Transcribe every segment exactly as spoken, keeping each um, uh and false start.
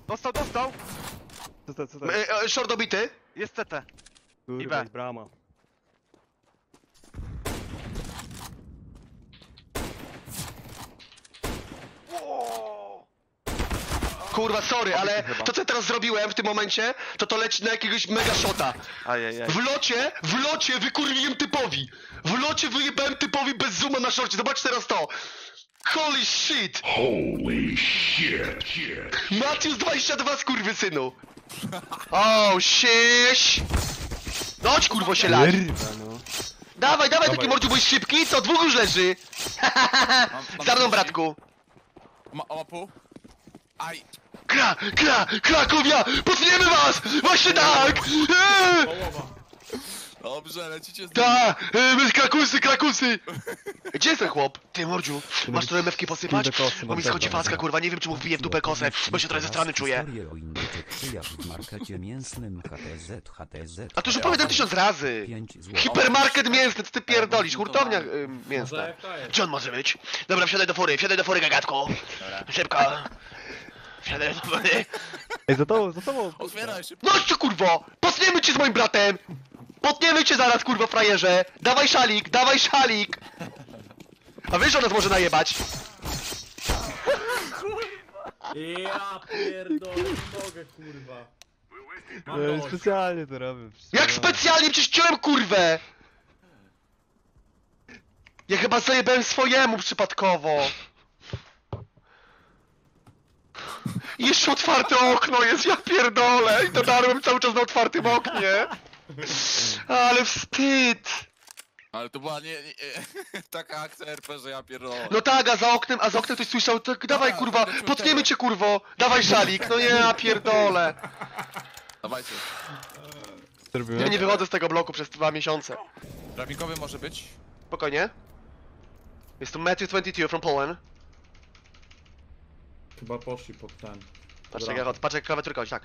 Dostał, dostał! Co to, co to? E, e, short dobity. Jest C T. Kurwa, I B. jest brama. Kurwa, sorry, ale chyba. to co teraz zrobiłem w tym momencie, to to leci na jakiegoś mega shota. Ajajaj. W locie, w locie wykurwiłem typowi. W locie wyjebałem typowi bez zooma na szorcie. Zobacz teraz to. Holy shit! Holy shit, shit. Matthews dwadzieścia dwa, skurwysynu. Oh, shish! No chodź, kurwo, się lać. Kurwa, no. Dawaj, dawaj, taki Dawaj. mordziu, byłeś szybki. Co, dwóch już leży. Za mną, bratku. Ma, o, pół. Aj. Kra, kra, Krakowia! Potniemy was! Właśnie tak! Eee! Dobrze, lecicie z Da! E, my krakusy, krakusy! Gdzie jest ten chłop? Ty, mordziu, masz tu emewki posypać? Kurde kosy, Bo mi mam schodzi pewno. faska, kurwa, nie wiem czy mu wbije w dupę kosę, bo się trochę ze strony czuję. Historię o indyce przyjaźń w markecie mięsnym H T Z, H T Z. A to już opowiadam tysiąc razy! pięć złotych. Hipermarket mięsny, co ty pierdolisz? Hurtownia y, mięsna. Gdzie on może być? Dobra, wsiadaj do fury, wsiadaj do fury, gagatku! Szybko! Wsiadaj do fury. Ej, za tobą, za tobą! Otwieraj szybko. No co, kurwo! Potniemy cię z moim bratem! Potniemy cię zaraz, kurwa, frajerze! Dawaj szalik, dawaj szalik! A wiesz, że on nas może najebać? Ja pierdolę, nie mogę, kurwa. Mam Ej, dość. specjalnie to robię. Jak specjalnie czyściłem, kurwę! Ja chyba zajebałem swojemu przypadkowo. I jeszcze otwarte okno jest, ja pierdolę! I dodarłem cały czas na otwartym oknie. Ale wstyd! Ale to była nie, nie, nie taka akcja R P, że ja pierdolę. No tak, a za oknem, a za oknem ktoś słyszał, tak, dawaj kurwa, potniemy cię kurwo, dawaj szalik, no nie, ja pierdolę. Dawajcie. Ja nie wychodzę z tego bloku przez dwa miesiące. Drabinkowy może być? Spokojnie. Jest tu Matthew dwadzieścia dwa from Poland. Chyba poszli pod ten. Patrz Dobra. jak ja patrz jak klawiaturka chodzi, tak.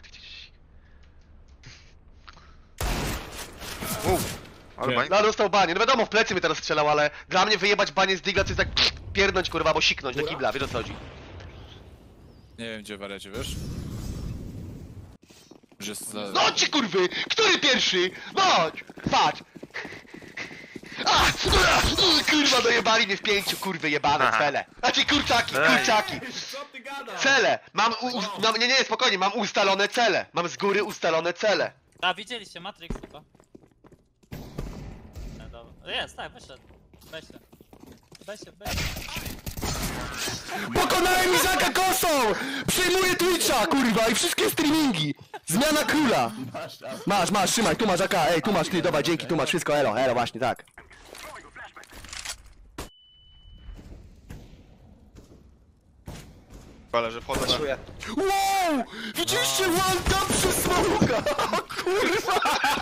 Ale bań... No dostał banie, no wiadomo, w plecy mnie teraz strzelał, ale dla mnie wyjebać banie z digla to jest tak pierdnąć kurwa, albo siknąć do kibla, wiesz o co chodzi. Nie wiem gdzie wariacie, wiesz? Że jest za... No ci kurwy! Który pierwszy? No chodź! Patrz! A! Kurwa, dojebali mnie w pięciu, kurwy jebane, cele! Znaczy kurczaki, kurczaki! Co ty gadasz? Cele! Mam, u, u, mam, nie, nie, spokojnie, mam ustalone cele! Mam z góry ustalone cele! A widzieliście Matrix tylko. No dobra. Jest, tak, wyszedł. Weź się. Weź się, weź się. Pokonałem Izaka kosą! Przejmuję Twitcha, kurwa, i wszystkie streamingi! Zmiana króla! Masz, masz, trzymaj, tu masz A K, ej, tu masz, ty, dobra, dzięki, tu masz wszystko, elo, elo, właśnie, tak. Ale że wchodzę na... Wow! Widzieliście one tap przez smoka? Kurwa!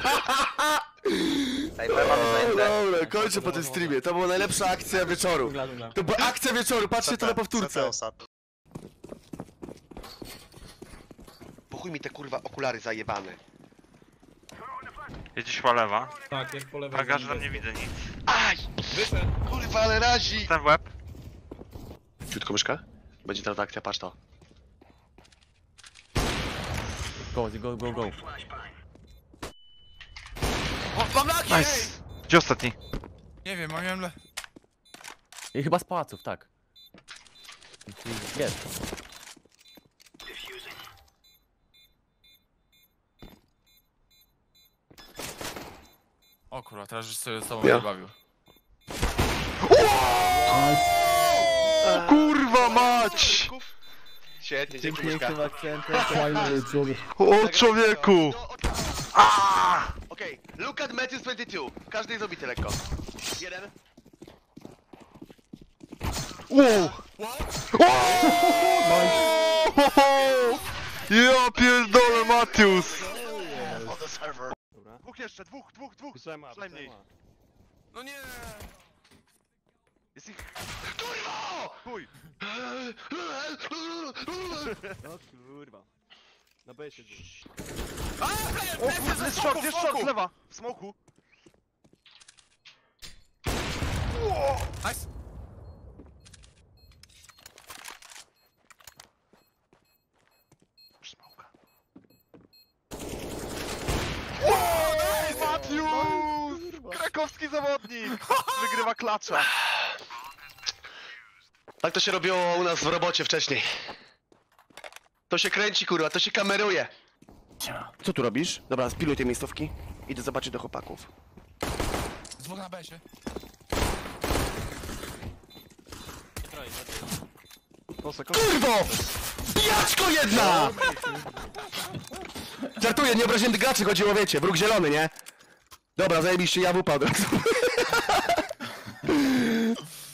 Dobra, kończę po tym streamie, to była najlepsza akcja wieczoru. To była akcja wieczoru, patrzcie to na powtórce. Po chuj mi te kurwa okulary zajebane. Jedziesz po lewa. Tak, jak po lewej. Aga, że tam nie widzę nic. Aj! Wyszedł. Kurwa, ale razi! Ten w łeb. Ciutko myszka? Będzie teraz akcja, patrz to. Go, go, go, go. O, mam laki! Nice. Gdzie ostatni? Nie wiem, mam le... I chyba z pałaców, tak. Jest. O kurwa, teraz już sobie z tobą Ja. nie bawił. Kurwa mać! Świetnie, dzięki myszka. Pięknym akcentem. O człowieku! Okej, look at Matthews dwadzieścia dwa. Każdy jest obity lekko. Jeden. Wow! Ja pierdolę, Matthews! On the server. Dwóch jeszcze, dwóch, dwóch, dwóch! Przema, Przynajmniej. przema. No nie! Jest ich... Kurwa! Chuj! No kurwa. Na B się dzieje. O kurde, jest short, jest short, z lewa! W smoku! Nice! Smoka. krakowski zawodnik! Wygrywa klacza. Tak to się robiło u nas w robocie wcześniej. To się kręci, kurwa, to się kameruje. Co tu robisz? Dobra, spiluj te miejscówki. Idę zobaczyć do chłopaków. Dwóch na besie. Troje, Kurwo! Pijaczko jedna! Żartuję, nie obraziłem graczy, chodziło, wiecie, wróg zielony, nie? Dobra, zajebiście, ja w upadł.